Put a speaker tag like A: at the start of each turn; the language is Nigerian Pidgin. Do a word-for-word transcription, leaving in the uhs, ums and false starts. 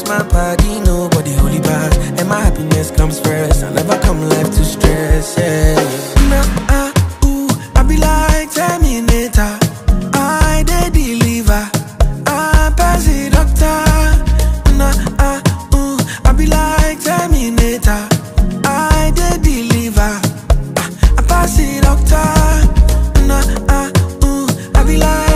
A: my body, nobody holy bad. And my happiness comes first. I never come life to stress, yeah. Nah, uh, ooh, I be like Terminator. I dey deliver. I pass the doctor. Nah, uh, ooh, I be like Terminator. I dey deliver. I pass the doctor.